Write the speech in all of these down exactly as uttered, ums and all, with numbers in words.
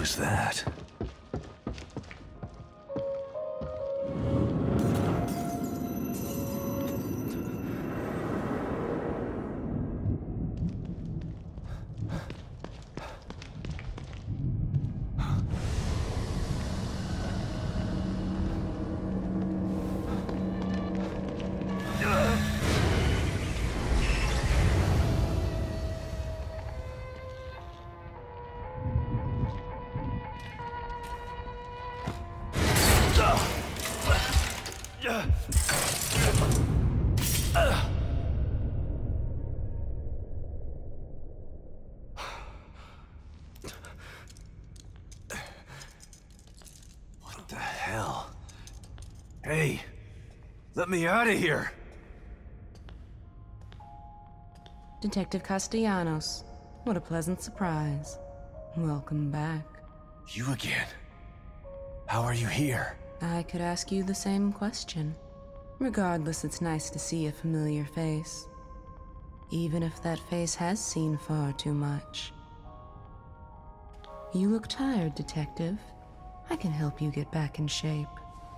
was that? What the hell? Hey, let me out of here! Detective Castellanos, what a pleasant surprise. Welcome back. You again? How are you here? I could ask you the same question. Regardless, it's nice to see a familiar face. Even if that face has seen far too much. You look tired, Detective. I can help you get back in shape.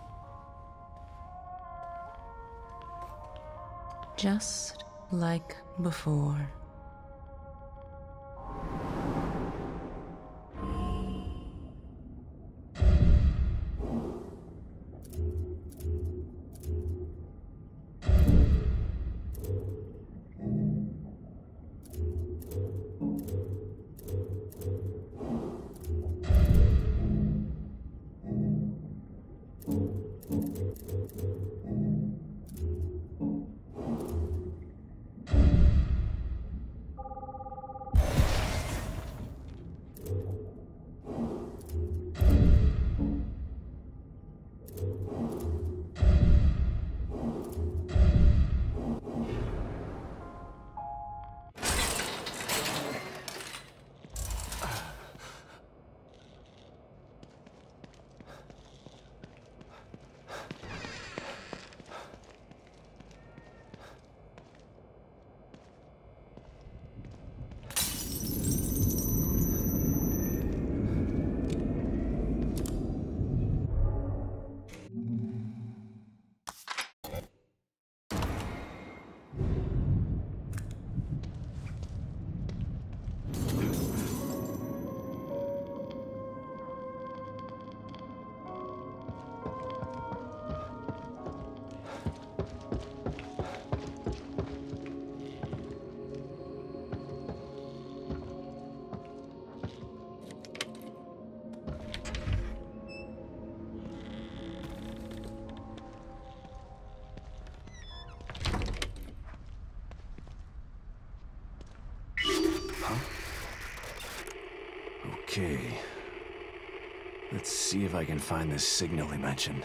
Just like before. Okay. Let's see if I can find this signal he mentioned.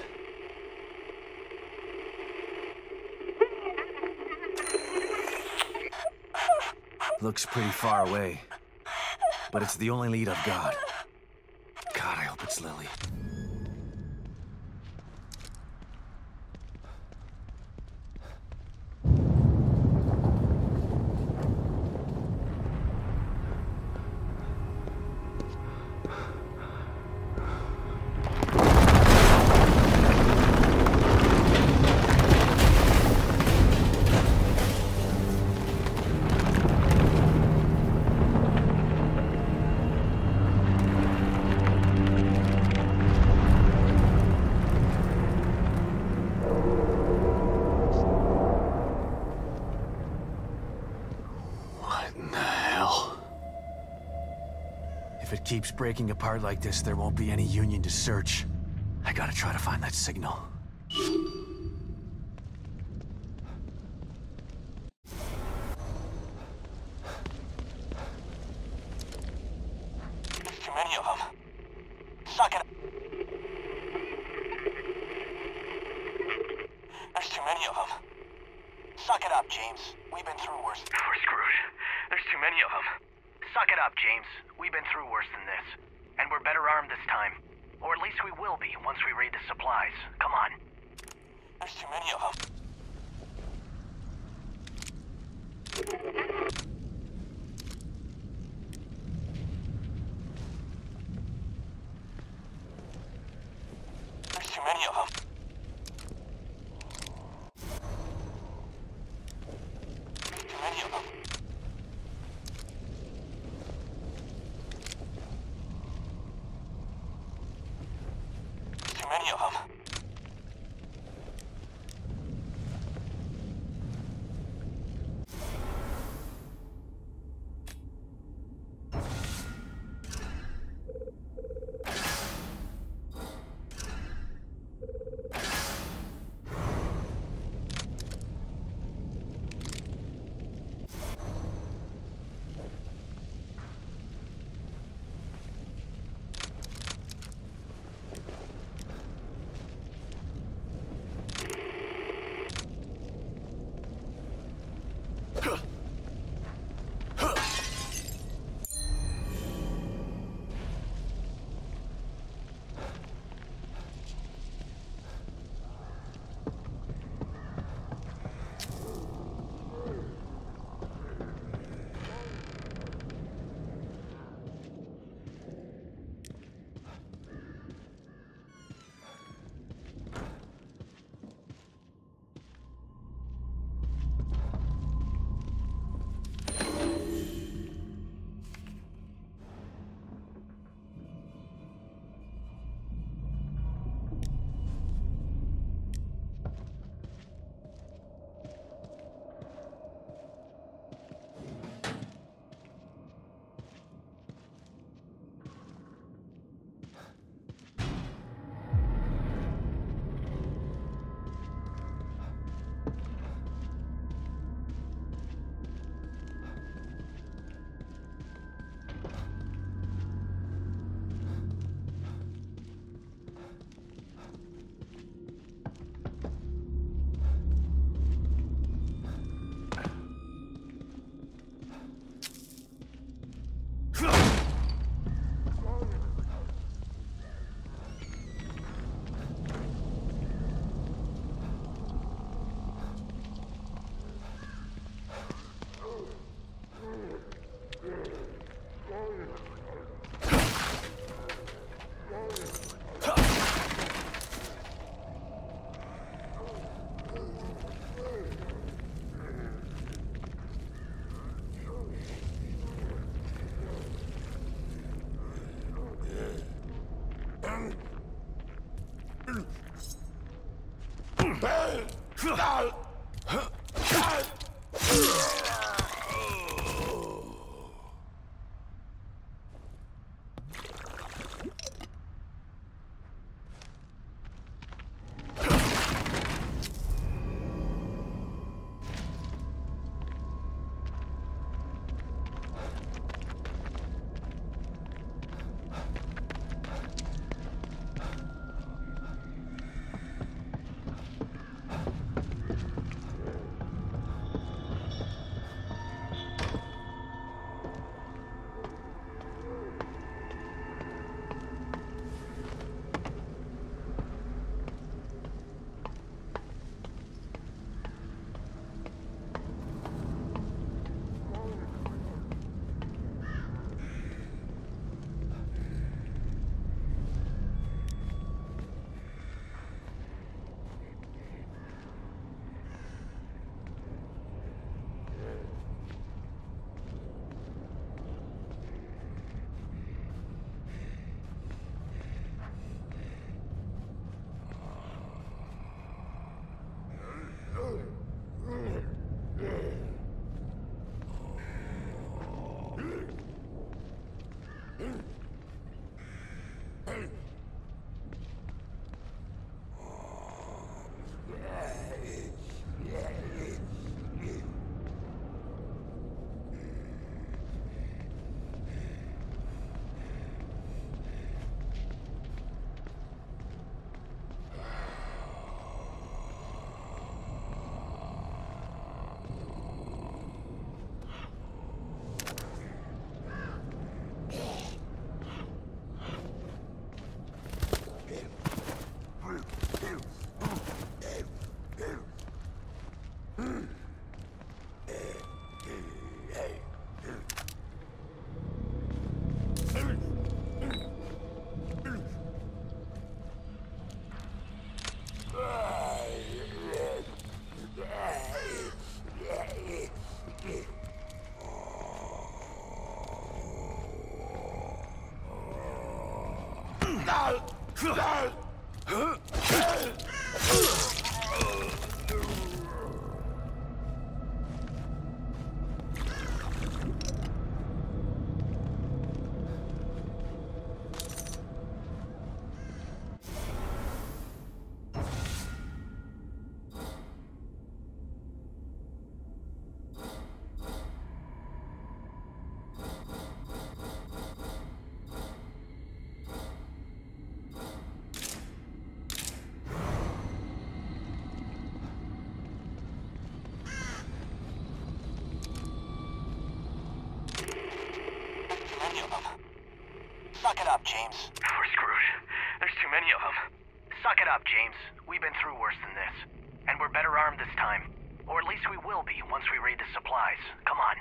Looks pretty far away, but it's the only lead I've got. God, I hope it's Lily. If it keeps breaking apart like this, there won't be any Union to search. I gotta try to find that signal. There's too many of them. Suck it up. There's too many of them. Suck it up, James. We've been through worse. We're screwed. There's too many of them. Suck it up, James. We've been through worse than this. And we're better armed this time. Or at least we will be once we raid the supplies. Come on. There's too many of them. many of them. Too many of them. Suck it up, James. We're screwed. There's too many of them. Suck it up, James. We've been through worse than this. And we're better armed this time. Or at least we will be once we raid the supplies. Come on.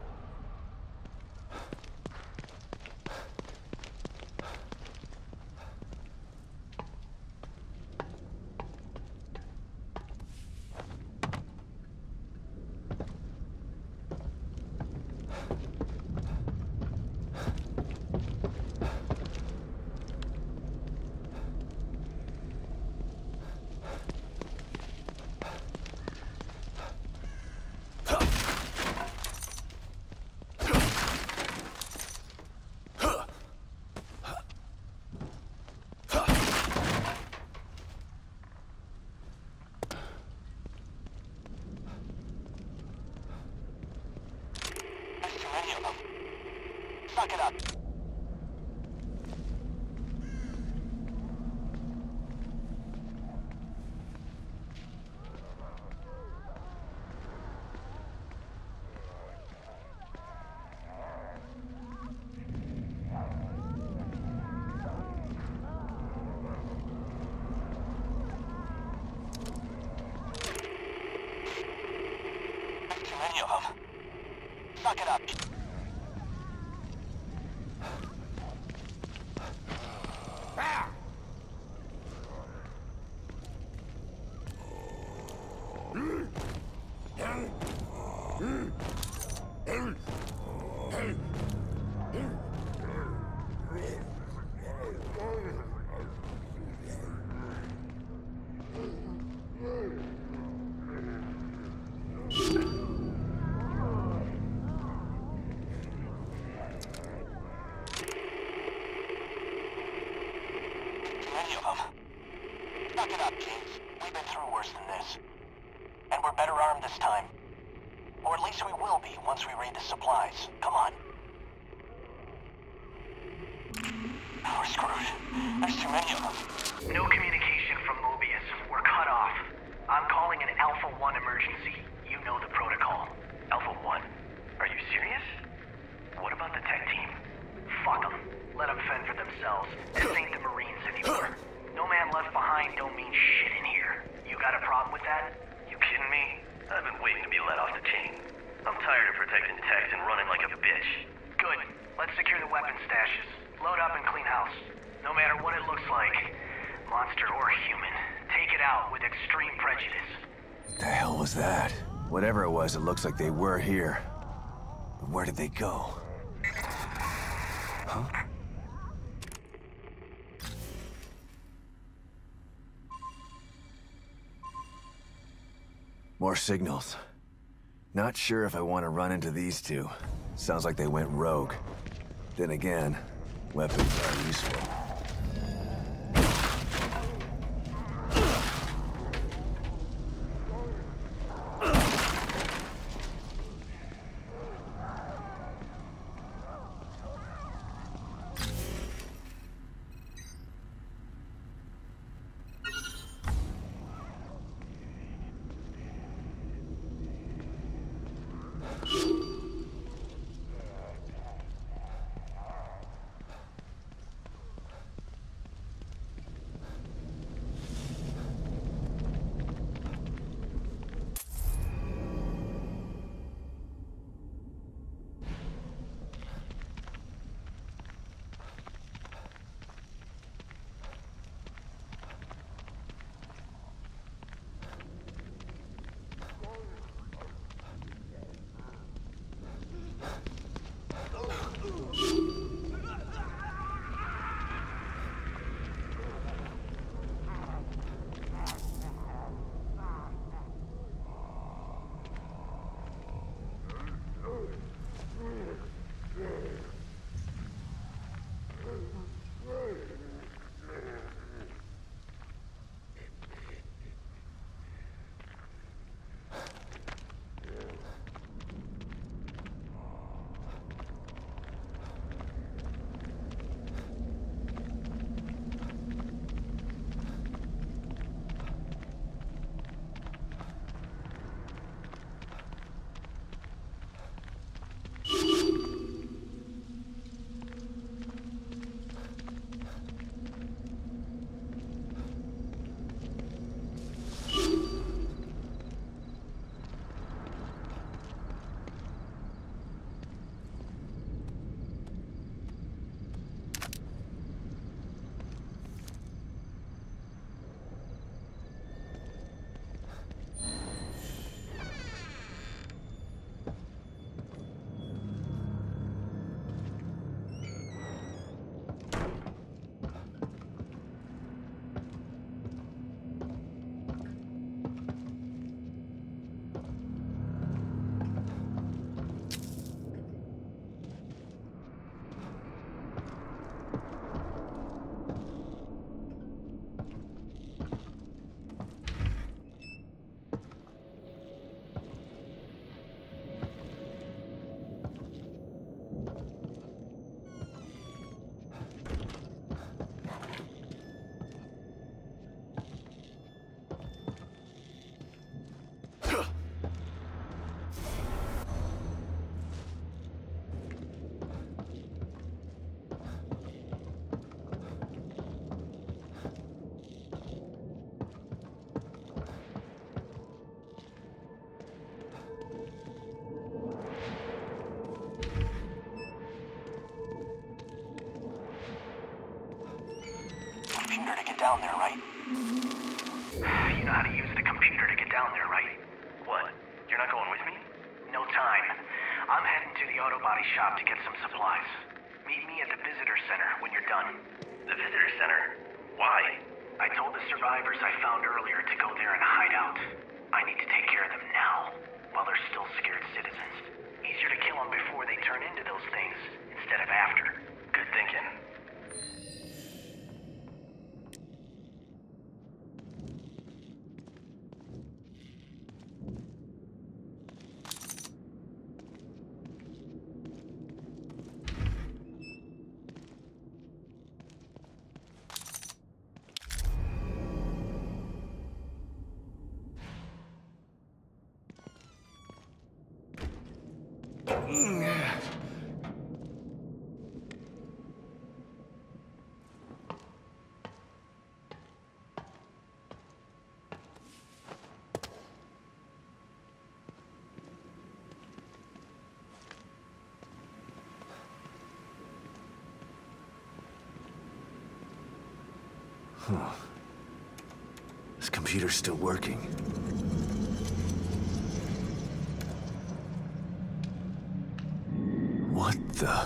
Suck it up. Too many of them. Suck it up. Many of them. Suck it up, James. We've been through worse than this. And we're better armed this time. Or at least we will be once we raid the supplies. Come on. We're screwed. There's too many of them. No communication from Mobius. We're cut off. I'm calling an Alpha one emergency. You know the protocol. Alpha one? Are you serious? What about the tech team? Fuck them. Let them fend for themselves. This ain't the Marines anymore. No man left behind don't mean shit in here. You got a problem with that? You kidding me? I've been waiting to be let off the chain. I'm tired of protecting techs and running like a bitch. Good. Let's secure the weapon stashes. Load up and clean house. No matter what it looks like, monster or human, take it out with extreme prejudice. What the hell was that? Whatever it was, it looks like they were here. But where did they go? Huh? More signals. Not sure if I want to run into these two. Sounds like they went rogue. Then again, weapons are useful. down there, right? You know how to use the computer to get down there, right? What? You're not going with me? No time. I'm heading to the auto body shop to get some supplies. Meet me at the visitor center when you're done. The visitor center? Why? I told the survivors I found earlier to go there and hide out. I need to take care of them now, while they're still scared citizens. Easier to kill them before they turn into those things, instead of after. Good thinking. Huh. This computer's still working. What the?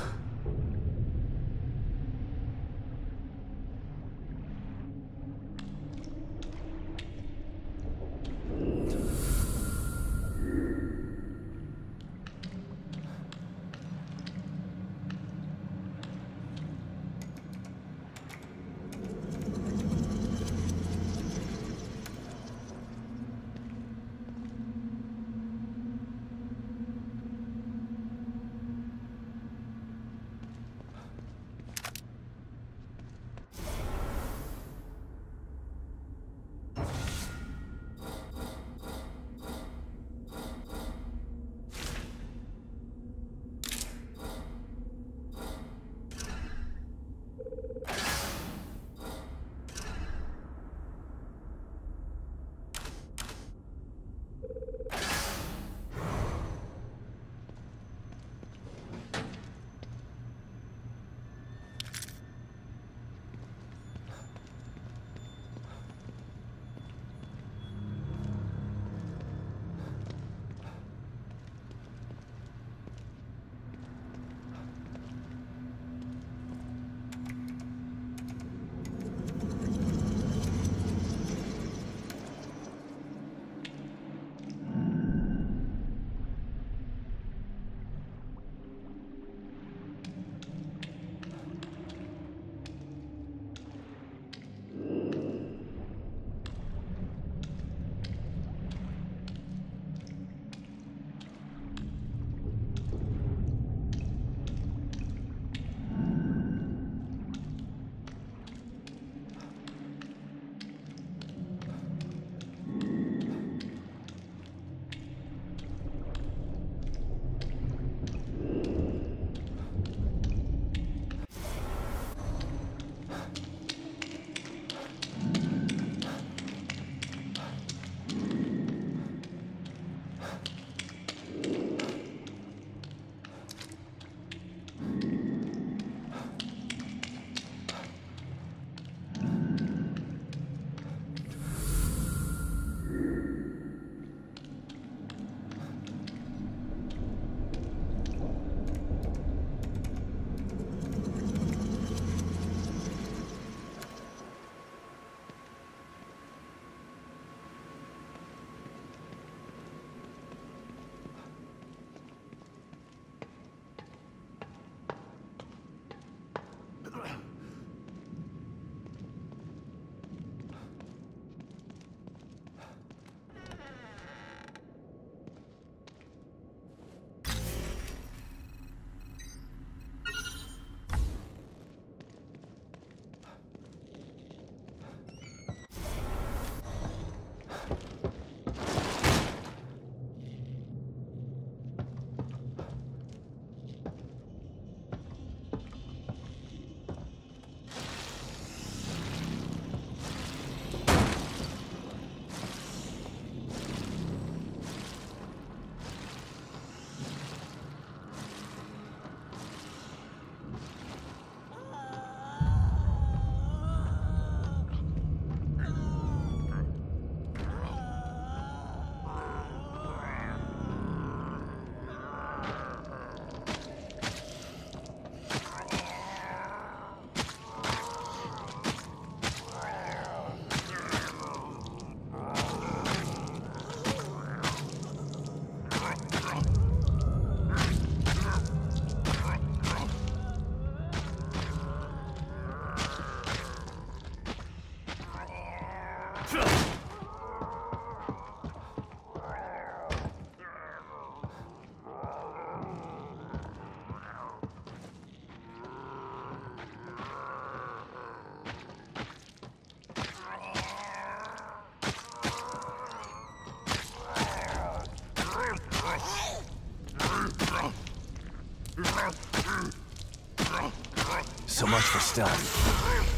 So much for stealth.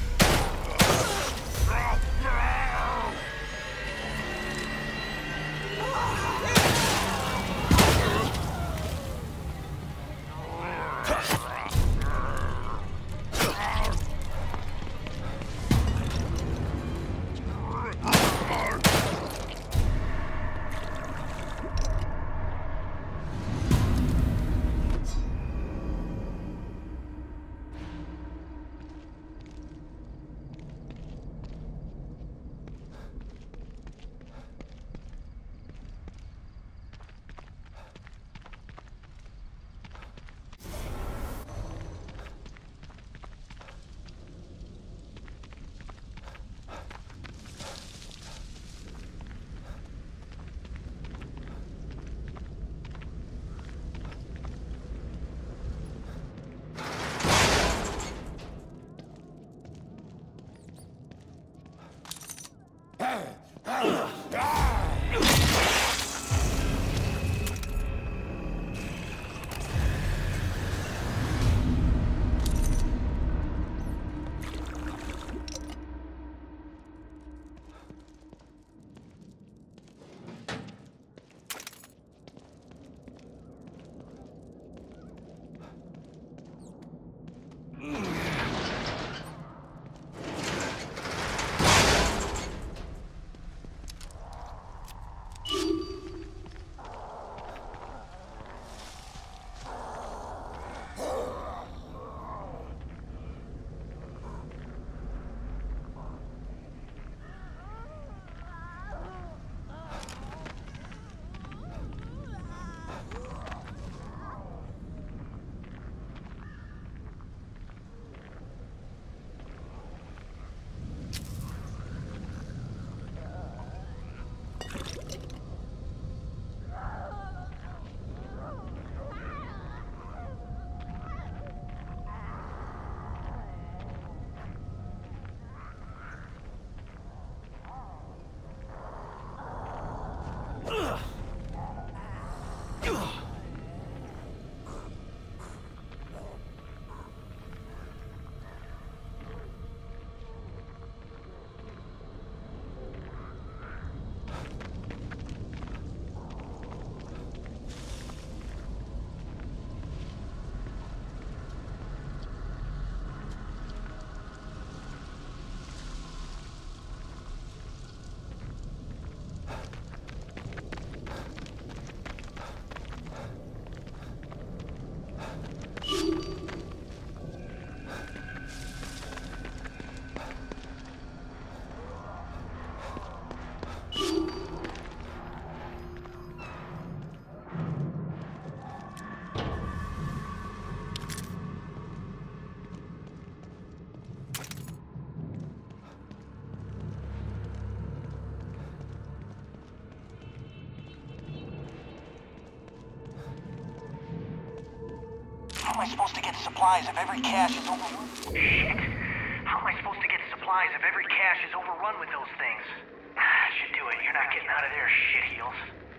How am I supposed to get supplies if every cache is overrun? Shit! How am I supposed to get supplies if every cache is overrun with those things? Should do it. You're not getting out of there, shitheels.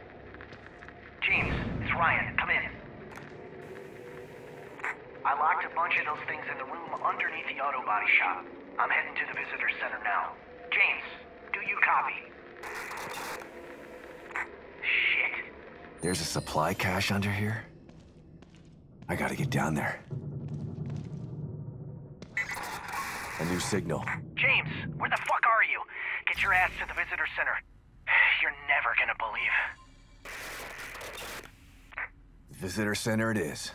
James, it's Ryan. Come in. I locked a bunch of those things in the room underneath the auto body shop. I'm heading to the visitor center now. James, do you copy? Shit. There's a supply cache under here? I gotta get down there. A new signal. James, where the fuck are you? Get your ass to the visitor center. You're never gonna believe. Visitor center it is.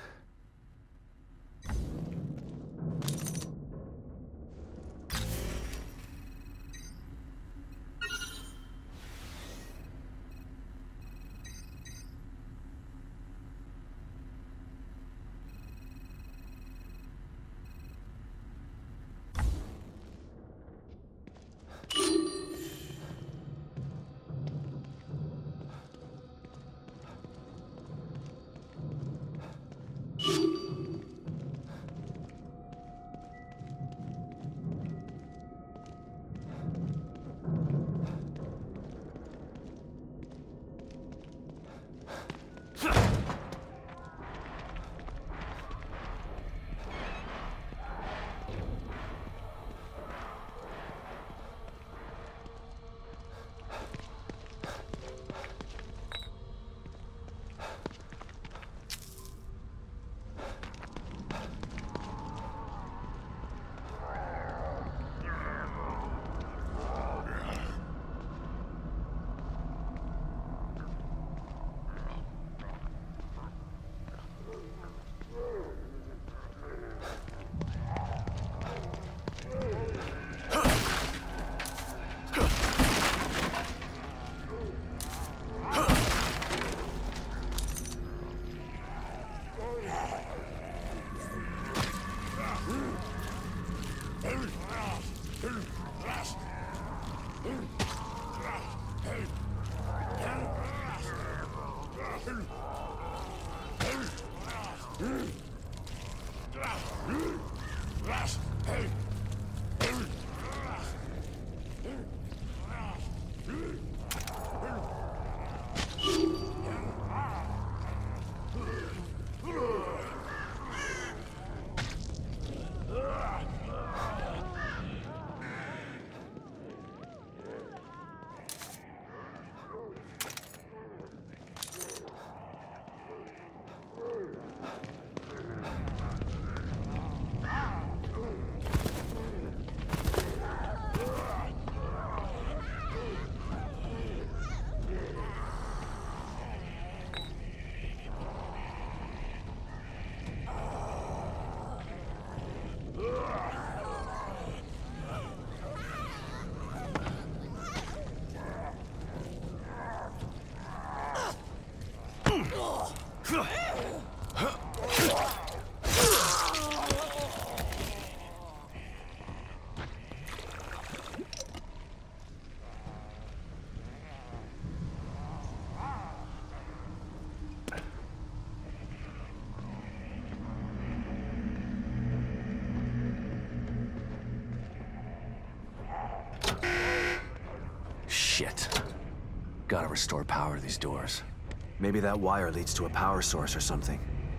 Shit. Gotta restore power to these doors. Maybe that wire leads to a power source or something.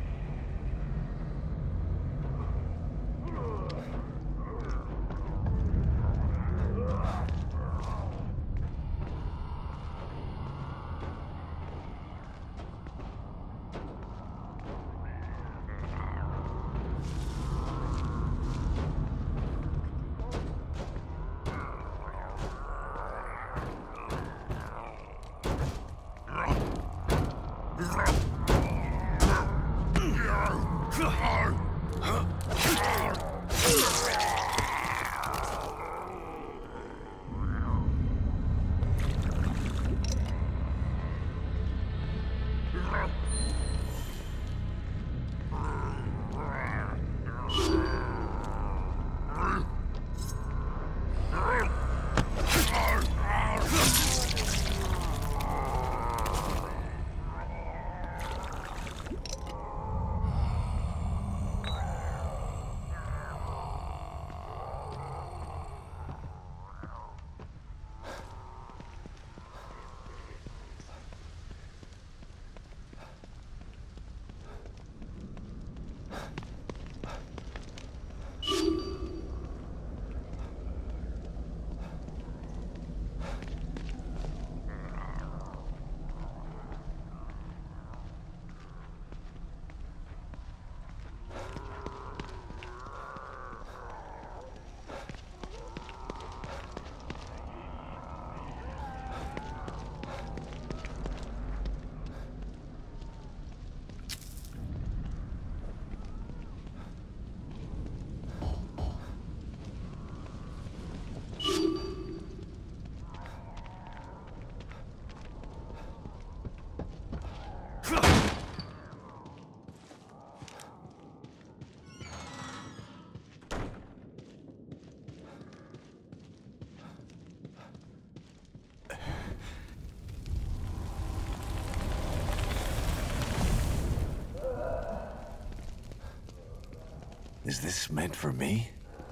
Is this meant for me?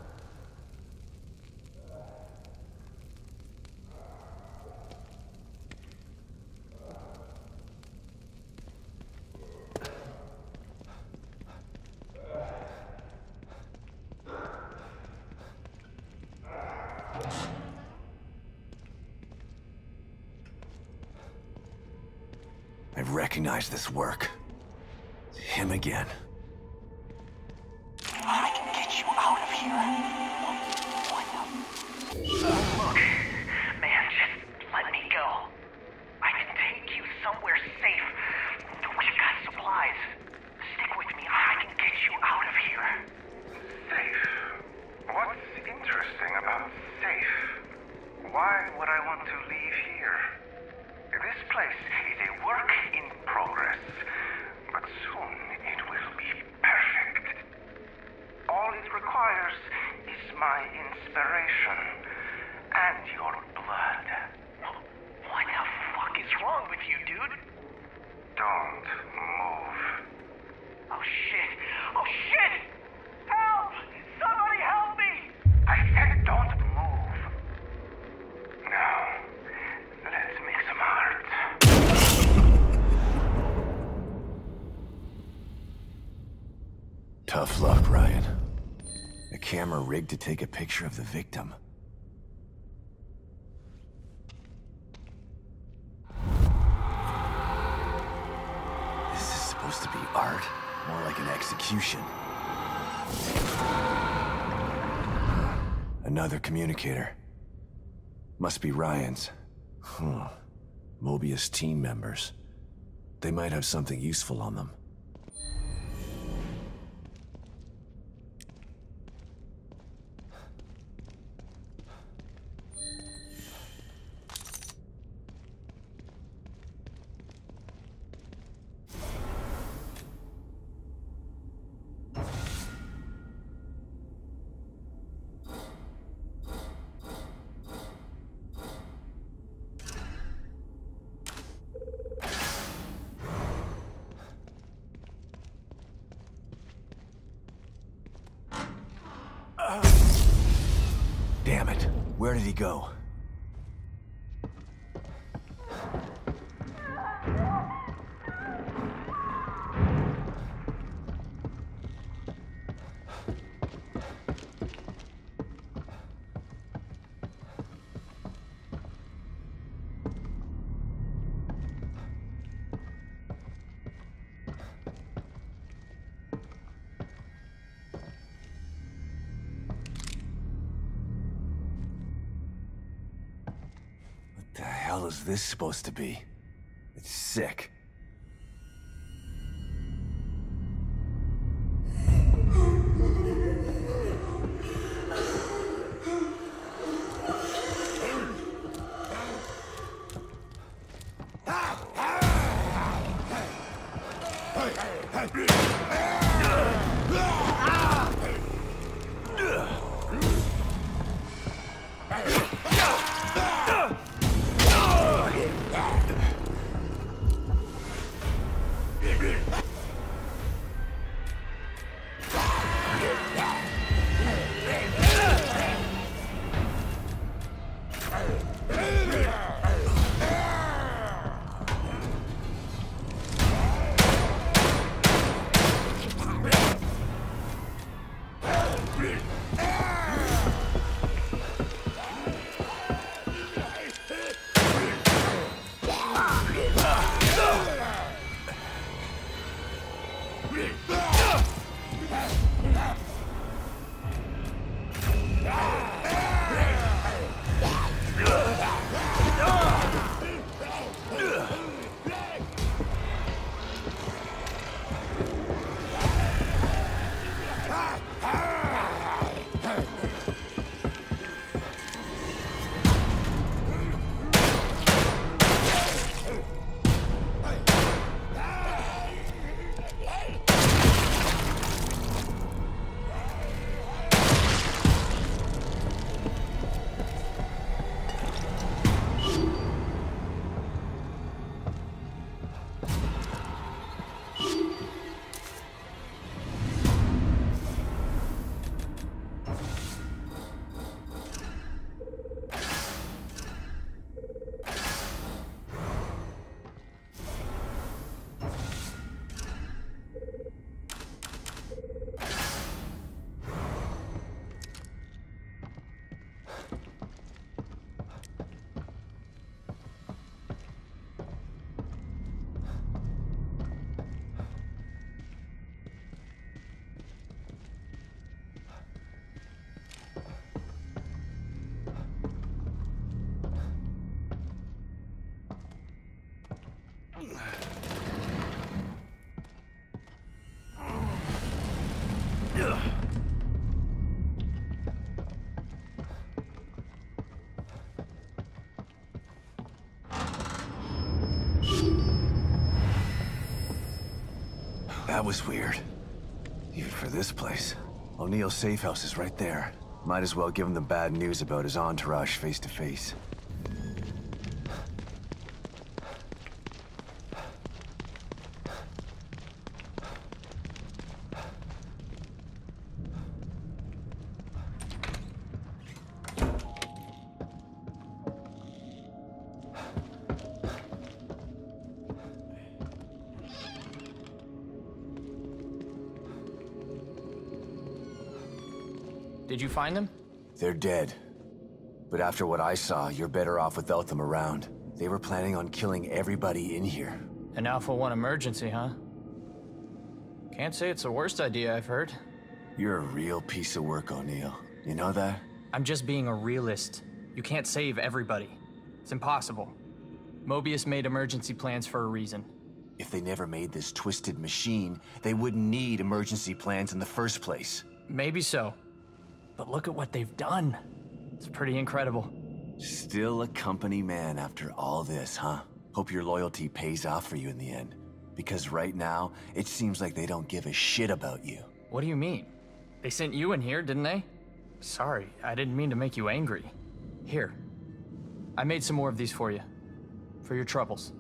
I recognize this work. It's him again. I can get you out of here. Look, man, just let me go. I can take you somewhere safe. We've got supplies. Stick with me. I can get you out of here. Safe? What's interesting about safe? Why would I want to leave here? This place is a work in progress, but soon it will be Tough luck, Ryan. A camera rigged to take a picture of the victim. This is supposed to be art, more like an execution. Another communicator. Must be Ryan's. Huh. Mobius team members. They might have something useful on them. Damn it. Where did he go? What the hell is this supposed to be? It's sick. That was weird. Even for this place. O'Neill's safe house is right there. Might as well give him the bad news about his entourage face to face. Did you find them? They're dead. But after what I saw, you're better off without them around. They were planning on killing everybody in here. An Alpha one emergency, huh? Can't say it's the worst idea I've heard. You're a real piece of work, O'Neill. You know that? I'm just being a realist. You can't save everybody. It's impossible. Mobius made emergency plans for a reason. If they never made this twisted machine, they wouldn't need emergency plans in the first place. Maybe so. But look at what they've done. It's pretty incredible. Still a company man after all this, huh? Hope your loyalty pays off for you in the end. Because right now, it seems like they don't give a shit about you. What do you mean? They sent you in here, didn't they? Sorry, I didn't mean to make you angry. Here. I made some more of these for you. For your troubles.